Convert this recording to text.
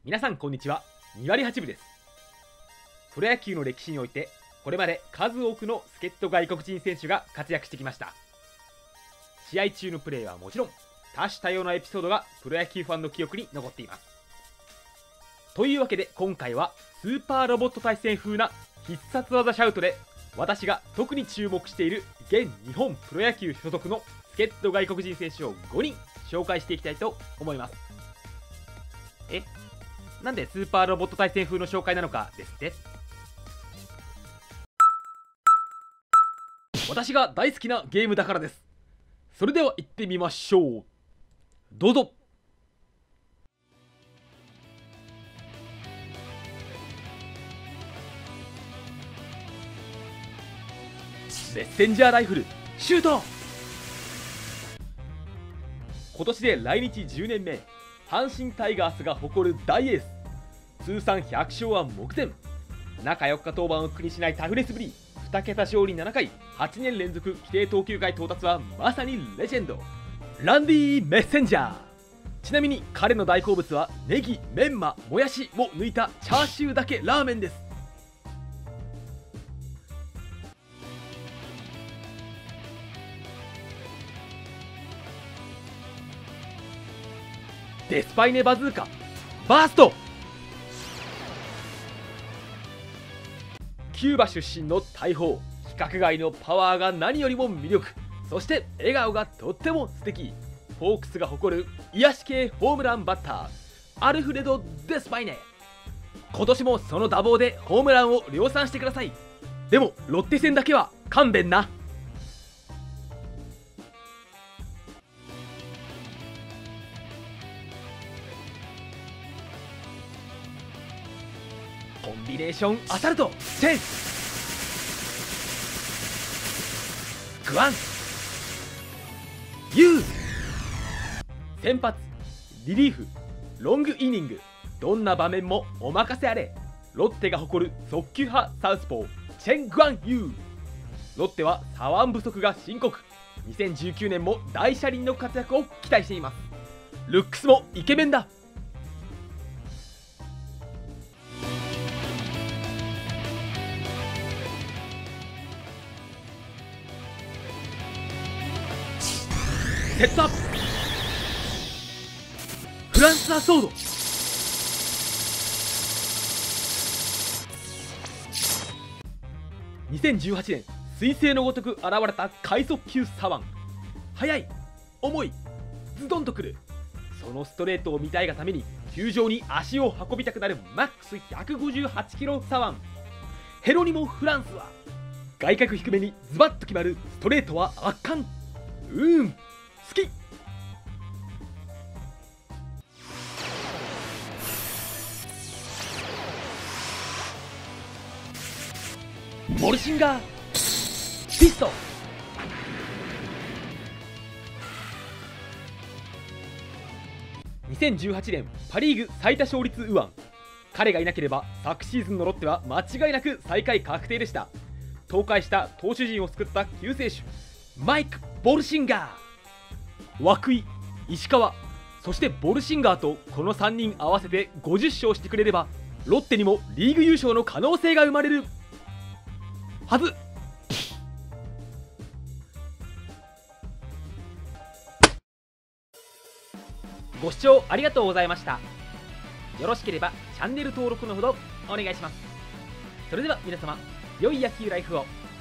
皆さんこんにちは、2割8分です。プロ野球の歴史においてこれまで数多くの助っ人外国人選手が活躍してきました。試合中のプレーはもちろん、多種多様なエピソードがプロ野球ファンの記憶に残っています。というわけで今回はスーパーロボット対戦風な必殺技シャウトで、私が特に注目している現日本プロ野球所属の助っ人外国人選手を5人紹介していきたいと思います。なんでスーパーロボット対戦風の紹介なのかですって？私が大好きなゲームだからです。それでは行ってみましょう。どうぞ。メッセンジャーライフルシュート。今年で来日10年目、阪神タイガースが誇る大エース、通算100勝は目前。中4日登板を苦にしないタフネスぶり、2桁勝利7回、8年連続規定投球回到達はまさにレジェンド、ランディ・メッセンジャー。ちなみに彼の大好物はネギ、メンマ、もやしを抜いたチャーシューだけラーメンです。デスパイネバズーカバースト。キューバ出身の大砲、規格外のパワーが何よりも魅力、そして笑顔がとっても素敵。ホークスが誇る癒し系ホームランバッター、アルフレド・デスパイネ。今年もその打棒でホームランを量産してください。でもロッテ戦だけは勘弁な。コンビネーションアサルトチェングワンユー。先発、リリーフ、ロングイニング、どんな場面もお任せあれ。ロッテが誇る速球派サウスポー、チェン・グワンユー。ロッテは左腕不足が深刻。2019年も大車輪の活躍を期待しています。ルックスもイケメンだ。セットアップ、フランスアソード。2018年、彗星のごとく現れた快速球左腕。速い、重い、ズドンとくる。そのストレートを見たいがために球場に足を運びたくなるマックス158キロ左腕、ヘロニモ・フランスは外角低めにズバッと決まるストレートは圧巻。好き。ボルシンガーピスト。2018年パ・リーグ最多勝率右腕。彼がいなければ昨シーズンのロッテは間違いなく最下位確定でした。倒壊した投手陣を救った救世主、マイク・ボルシンガー。涌井、石川、そしてボルシンガーとこの3人合わせて50勝してくれれば、ロッテにもリーグ優勝の可能性が生まれるはず。ご視聴ありがとうございました。よろしければチャンネル登録のほどお願いします。それでは皆様、良い野球ライフを。